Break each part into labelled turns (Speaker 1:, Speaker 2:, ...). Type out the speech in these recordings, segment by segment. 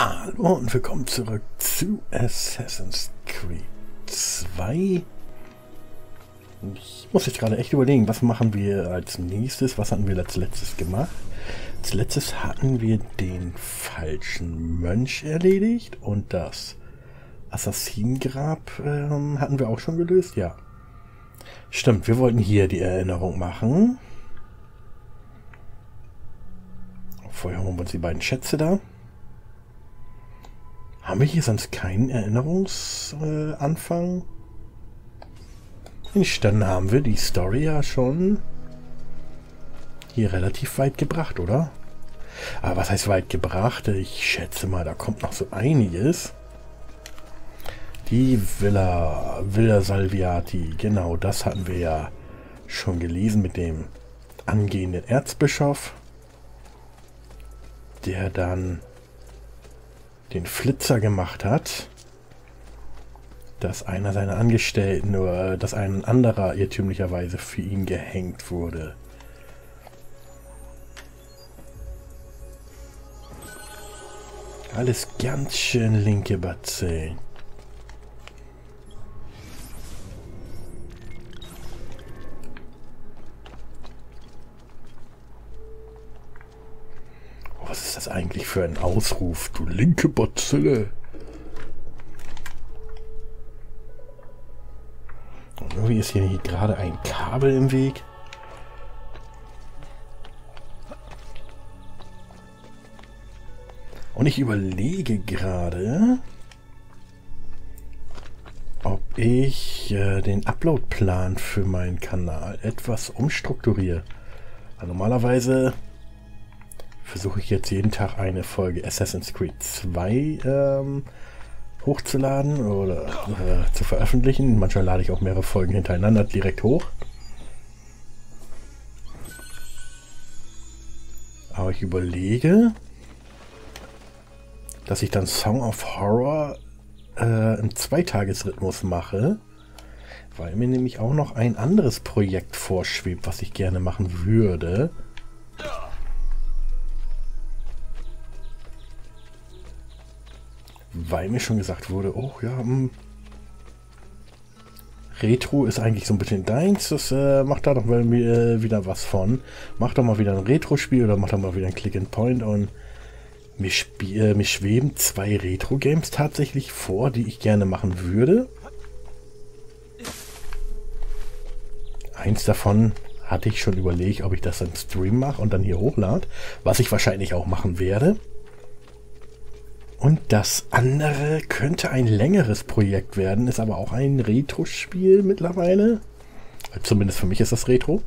Speaker 1: Hallo und willkommen zurück zu Assassin's Creed 2. Ich muss jetzt gerade echt überlegen, was machen wir als nächstes, was hatten wir als letztes gemacht. Als letztes hatten wir den falschen Mönch erledigt und das Assassinengrab hatten wir auch schon gelöst, ja. Stimmt, wir wollten hier die Erinnerung machen. Vorher holen wir uns die beiden Schätze da. Haben wir hier sonst keinen Erinnerungsanfang? Dann haben wir die Story ja schon hier relativ weit gebracht, oder? Aber was heißt weit gebracht? Ich schätze mal, da kommt noch so einiges. Die Villa Salviati, genau, das hatten wir ja schon gelesen mit dem angehenden Erzbischof, der dann den Flitzer gemacht hat, dass einer seiner Angestellten oder dass ein anderer irrtümlicherweise für ihn gehängt wurde. Alles ganz schön linke Bazillen. Was ist das eigentlich für ein Ausruf, du linke Bazille? Und irgendwie ist hier gerade ein Kabel im Weg. Und ich überlege gerade, ob ich den Upload-Plan für meinen Kanal etwas umstrukturiere. Also normalerweise versuche ich jetzt jeden Tag eine Folge Assassin's Creed 2 hochzuladen oder zu veröffentlichen. Manchmal lade ich auch mehrere Folgen hintereinander direkt hoch. Aber ich überlege, dass ich dann Song of Horror im Zweitagesrhythmus mache, weil mir nämlich auch noch ein anderes Projekt vorschwebt, was ich gerne machen würde. Weil mir schon gesagt wurde, oh ja, Retro ist eigentlich so ein bisschen deins, das macht da doch mal wieder was von. Mach doch mal wieder ein Retro-Spiel oder mach doch mal wieder ein Click-and-Point und mir schweben 2 Retro-Games tatsächlich vor, die ich gerne machen würde. Eins davon hatte ich schon überlegt, ob ich das im Stream mache und dann hier hochlade, was ich wahrscheinlich auch machen werde. Und das andere könnte ein längeres Projekt werden, ist aber auch ein Retro-Spiel mittlerweile. Zumindest für mich ist das Retro.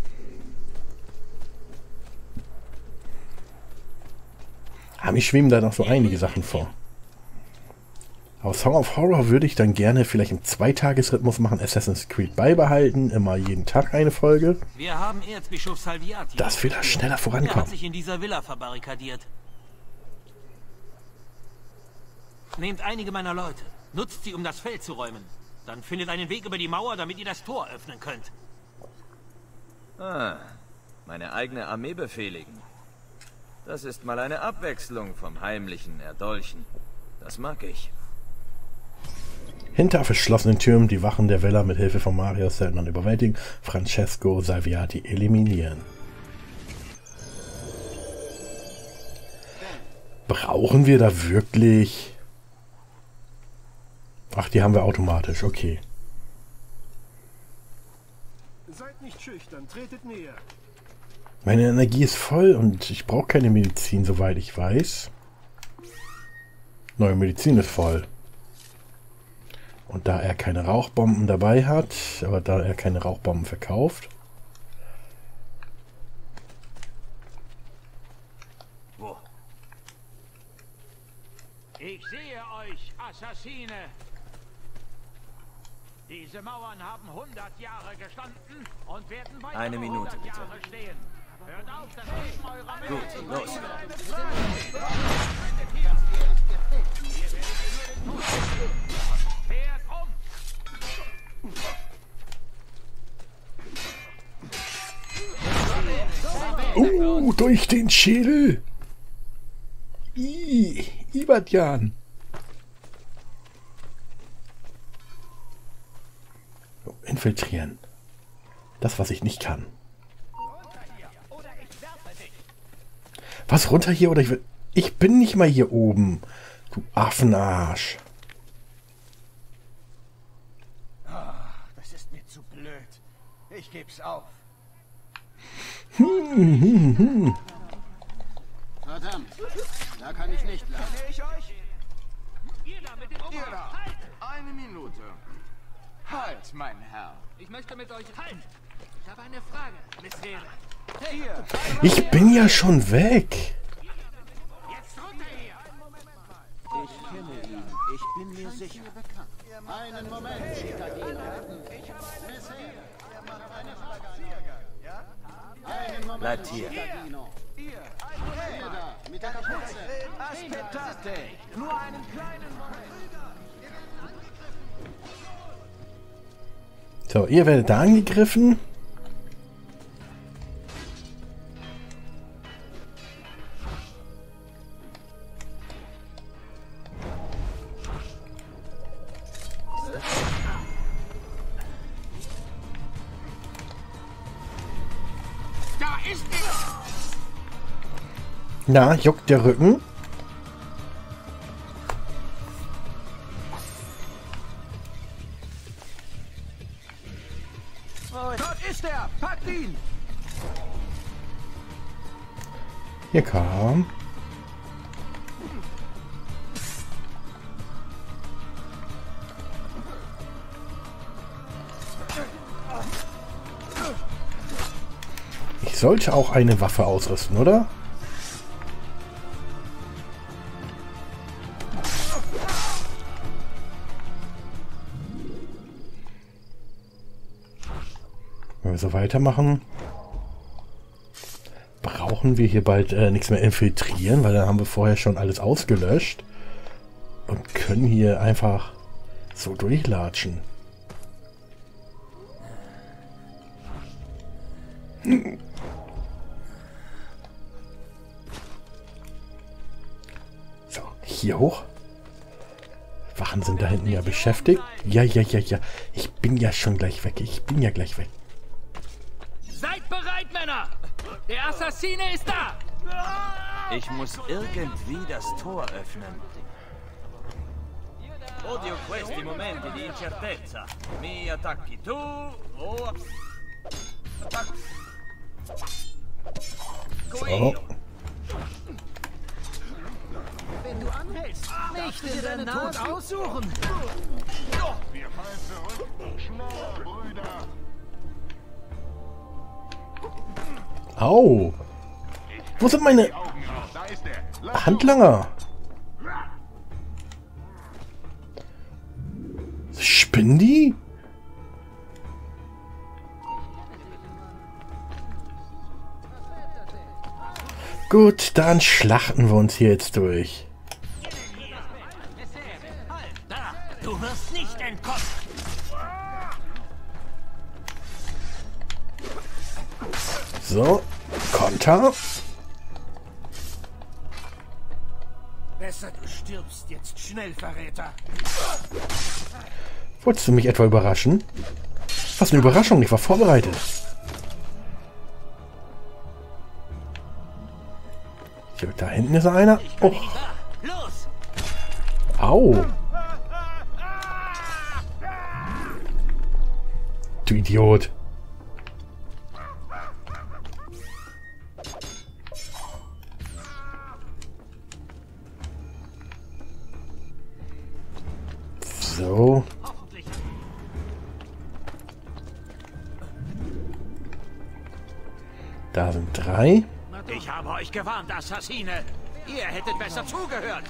Speaker 1: Aber mir schweben da noch so einige Sachen vor. Aber Song of Horror würde ich dann gerne vielleicht im Zweitagesrhythmus machen, Assassin's Creed beibehalten, immer jeden Tag eine Folge.
Speaker 2: Wir haben Erzbischof Salviati.
Speaker 1: Dass wir da schneller vorankommen.
Speaker 2: Er hat sich in dieser Villa verbarrikadiert. Nehmt einige meiner Leute, nutzt sie, um das Feld zu räumen. Dann findet einen Weg über die Mauer, damit ihr das Tor öffnen könnt.
Speaker 3: Ah, meine eigene Armee befehligen. Das ist mal eine Abwechslung vom heimlichen Erdolchen. Das mag ich.
Speaker 1: Hinter verschlossenen Türmen die Wachen der Villa mit Hilfe von Marius Söldnern überwältigen, Francesco Salviati eliminieren. Brauchen wir da wirklich... Ach, die haben wir automatisch, okay.
Speaker 4: Seid nicht schüchtern, tretet näher.
Speaker 1: Meine Energie ist voll und ich brauche keine Medizin, soweit ich weiß. Neue Medizin ist voll. Und da er keine Rauchbomben dabei hat, aber da er keine Rauchbomben verkauft.
Speaker 2: Wo?
Speaker 5: Ich sehe euch, Assassine! Diese Mauern haben 100 Jahre gestanden und werden weitere
Speaker 3: Eine Minute,
Speaker 5: 100
Speaker 3: bitte.
Speaker 5: Jahre stehen. Hört auf, das Leben eurer
Speaker 3: Gut, los.
Speaker 5: Kehrt um!
Speaker 1: Durch den Schädel! Ibadjan. So, infiltrieren. Das, was ich nicht kann. Was, runter hier oder ich will... Ich bin nicht mal hier oben. Du Affenarsch.
Speaker 6: Das ist mir zu blöd. Ich geb's auf. Verdammt, da kann ich nicht lang. Kenne ich euch?
Speaker 5: Ihr da mit dem
Speaker 6: Ihr
Speaker 5: Ober.
Speaker 6: da,
Speaker 5: Halt!
Speaker 6: eine Minute. Halt, mein Herr.
Speaker 5: Ich möchte mit euch... Halt! Ich habe eine Frage, Miss Heere.
Speaker 6: Hier,
Speaker 1: Ich bin ja schon weg.
Speaker 5: Jetzt runter hier!
Speaker 6: ich kenne ihn. Ich bin mir sicher. Einen Moment, Citadina.
Speaker 3: Bleibt hier.
Speaker 6: Mit der Kapuze. Aspettate. Nur einen kleinen Moment.
Speaker 1: So, ihr werdet da angegriffen.
Speaker 5: Da ist er!
Speaker 1: Na, juckt der Rücken.
Speaker 6: Dort ist er. Packt ihn.
Speaker 1: Hier kam. Ich sollte auch eine Waffe ausrüsten, oder? Wenn wir so weitermachen, brauchen wir hier bald nichts mehr infiltrieren, weil dann haben wir vorher schon alles ausgelöscht und können hier einfach so durchlatschen. So, hier hoch. Wachen sind da hinten ja beschäftigt. Ja. Ich bin ja schon gleich weg. Ich bin ja gleich weg.
Speaker 5: Seid bereit, Männer! Der Assassine ist da!
Speaker 3: Ich muss irgendwie das Tor öffnen. Odio questi momenti di incertezza. Mi attacchi tu, o...
Speaker 1: So.
Speaker 5: Wenn du anhältst, nicht in deinen Tod aussuchen!
Speaker 4: Wir fallen zurück. Schneller, Brüder.
Speaker 1: Au! Wo sind meine
Speaker 4: Augen auf. Da ist er. Lass
Speaker 1: Handlanger? Spinnen die? Gut, dann schlachten wir uns hier jetzt durch.
Speaker 2: Da, du wirst nicht entkommen.
Speaker 1: So, Konter.
Speaker 6: Besser, du stirbst jetzt schnell, Verräter.
Speaker 1: Wolltest du mich etwa überraschen? Was eine Überraschung, ich war vorbereitet. Hier, da hinten ist einer. Oh,
Speaker 2: Los!
Speaker 1: au. Du Idiot. So.
Speaker 2: Hoffentlich.
Speaker 1: Da sind 3.
Speaker 5: Ich habe euch gewarnt, Assassine! Ihr hättet besser zugehört!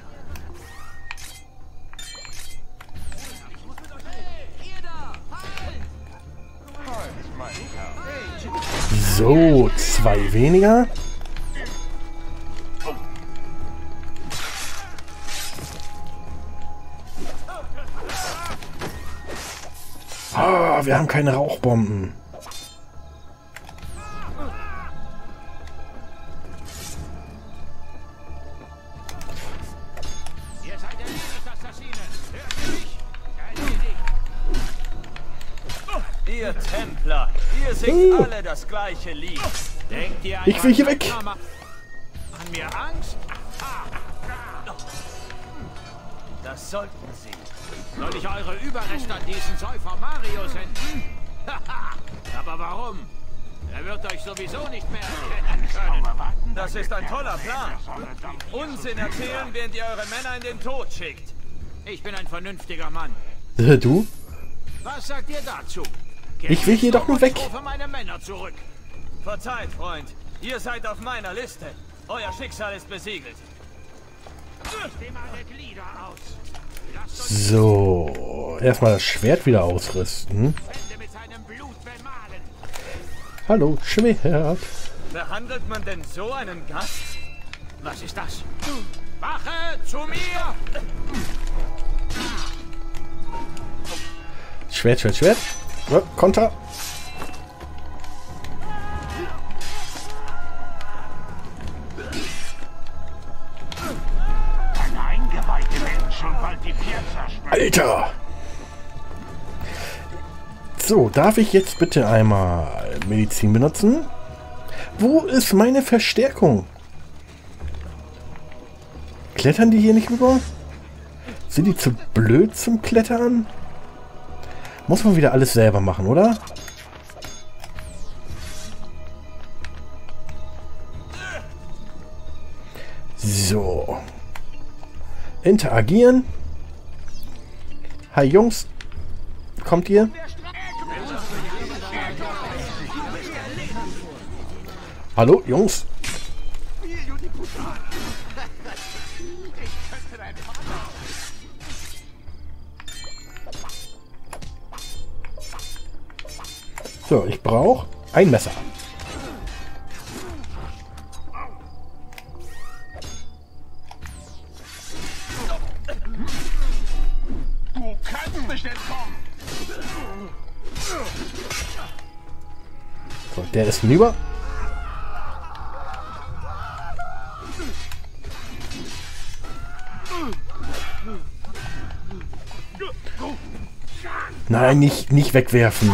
Speaker 1: So, 2 weniger. Ah, wir haben keine Rauchbomben.
Speaker 3: Ihr Templer, ihr singt alle das gleiche Lied.
Speaker 5: Denkt ihr
Speaker 1: Ich will hier weg.
Speaker 5: an mir Angst?
Speaker 3: Das sollten Sie.
Speaker 5: Soll ich eure Überreste an diesen Säufer Mario senden? Aber warum? Er wird euch sowieso nicht mehr erkennen können.
Speaker 3: Das ist ein toller Plan. Unsinn erzählen, während ihr eure Männer in den Tod schickt.
Speaker 5: Ich bin ein vernünftiger Mann.
Speaker 1: Du?
Speaker 5: Was sagt ihr dazu?
Speaker 1: Ich will hier doch nur weg.
Speaker 5: Ich rufe meine Männer zurück.
Speaker 3: Verzeiht, Freund. Ihr seid auf meiner Liste. Euer Schicksal ist besiegelt.
Speaker 5: Steh mal die Glieder aus.
Speaker 1: So, erstmal das Schwert wieder ausrüsten.
Speaker 5: Hände mit seinem Blut bemalen.
Speaker 1: Hallo, Schwert.
Speaker 3: Behandelt man denn so einen Gast?
Speaker 5: Was ist das? Wache zu mir!
Speaker 1: Schwert. Ja, Konter.
Speaker 4: Eine Eingeweihte werden schon bald die Piazza sprengen.
Speaker 1: Alter! So, darf ich jetzt bitte einmal Medizin benutzen? Wo ist meine Verstärkung? Klettern die hier nicht rüber? Sind die zu blöd zum Klettern? Muss man wieder alles selber machen, oder? So. Interagieren. Hi Jungs. Kommt ihr? Hallo Jungs. So, ich brauche ein Messer.
Speaker 4: Du kannst nicht entkommen.
Speaker 1: So, der ist hinüber. Nein, nicht wegwerfen.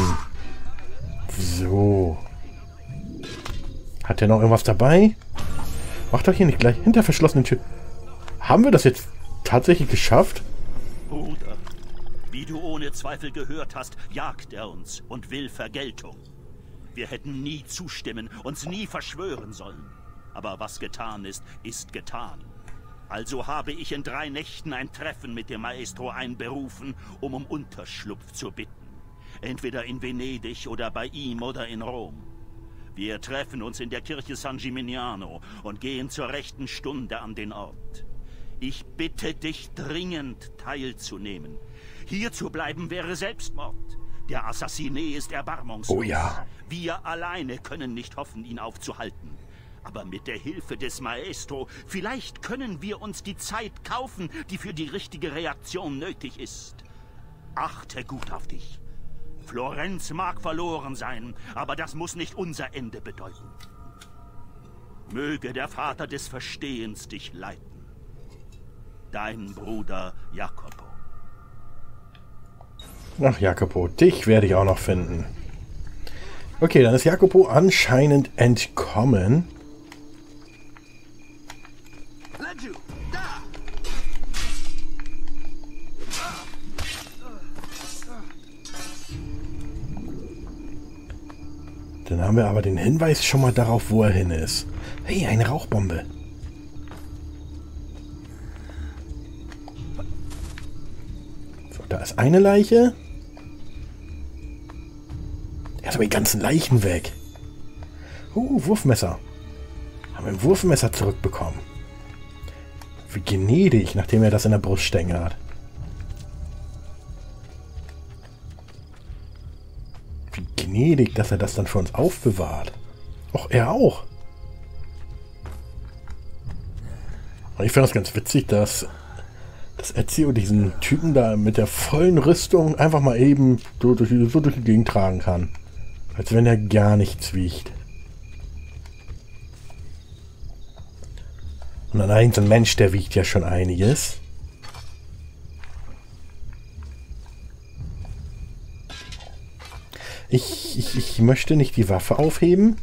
Speaker 1: So. Hat der noch irgendwas dabei? Macht doch hier nicht gleich hinter verschlossenen Tür. Haben wir das jetzt tatsächlich geschafft?
Speaker 7: Bruder, wie du ohne Zweifel gehört hast, jagt er uns und will Vergeltung. Wir hätten nie zustimmen, uns nie verschwören sollen. Aber was getan ist, ist getan. Also habe ich in 3 Nächten ein Treffen mit dem Maestro einberufen, um Unterschlupf zu bitten. Entweder in Venedig oder bei ihm oder in Rom. Wir treffen uns in der Kirche San Gimignano und gehen zur rechten Stunde an den Ort. Ich bitte dich dringend, teilzunehmen. Hier zu bleiben wäre Selbstmord. Der Assassiné ist erbarmungslos.
Speaker 1: Oh ja.
Speaker 7: Wir alleine können nicht hoffen, ihn aufzuhalten. Aber mit der Hilfe des Maestro, vielleicht können wir uns die Zeit kaufen, die für die richtige Reaktion nötig ist. Achte gut auf dich. Florenz mag verloren sein, aber das muss nicht unser Ende bedeuten. Möge der Vater des Verstehens dich leiten. Dein Bruder Jacopo.
Speaker 1: Ach, Jacopo, dich werde ich auch noch finden. Okay, dann ist Jacopo anscheinend entkommen. Dann haben wir aber den Hinweis schon mal darauf, wo er hin ist. Hey, eine Rauchbombe. So, da ist eine Leiche. Er hat aber die ganzen Leichen weg. Wurfmesser. Haben wir ein Wurfmesser zurückbekommen. Wie gnädig, nachdem er das in der Bruststänge hat. Wie gnädig, dass er das dann für uns aufbewahrt. Och, er auch. Und ich finde das ganz witzig, dass Ezio diesen Typen da mit der vollen Rüstung einfach mal eben so durch die Gegend tragen kann. Als wenn er gar nichts wiegt. Und allein so ein Mensch, der wiegt ja schon einiges. Ich möchte nicht die Waffe aufheben.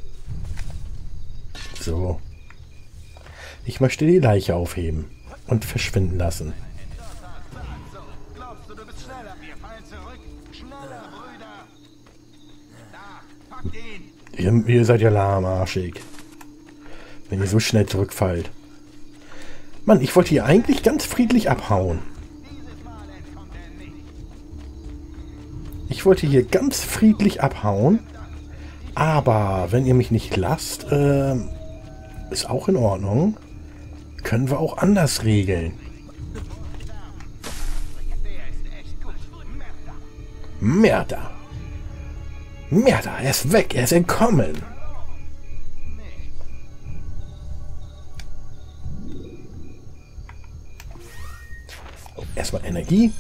Speaker 1: So. Ich möchte die Leiche aufheben und verschwinden lassen.
Speaker 6: Glaubst du, du bist schneller? Wir fallen zurück. Schneller, Brüder. Da, packt ihn.
Speaker 1: Ihr seid ja lahmarschig. Wenn ihr so schnell zurückfallt. Mann, ich wollte hier eigentlich ganz friedlich abhauen. Ich wollte hier ganz friedlich abhauen. Aber wenn ihr mich nicht lasst, ist auch in Ordnung. Können wir auch anders regeln. Merda. Merda, er ist weg, er ist entkommen. Oh, erstmal Energie.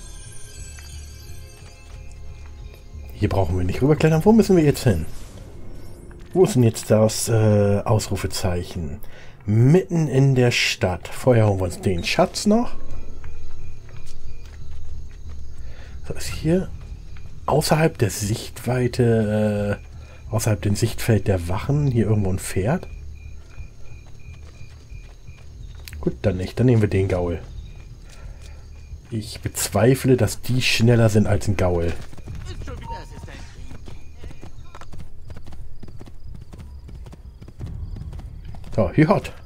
Speaker 1: Hier brauchen wir nicht rüberklettern. Wo müssen wir jetzt hin? Wo ist denn jetzt das Ausrufezeichen? Mitten in der Stadt. Vorher holen wir uns den Schatz noch. So, ist hier außerhalb der Sichtweite, außerhalb dem Sichtfeld der Wachen hier irgendwo ein Pferd? Gut, dann nicht. Dann nehmen wir den Gaul. Ich bezweifle, dass die schneller sind als ein Gaul. So, hier hat.